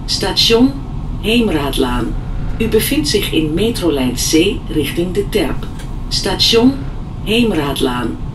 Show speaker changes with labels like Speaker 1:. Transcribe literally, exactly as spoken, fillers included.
Speaker 1: Station Heemraadlaan. U bevindt zich in metrolijn C richting De Terp. Station Heemraadlaan.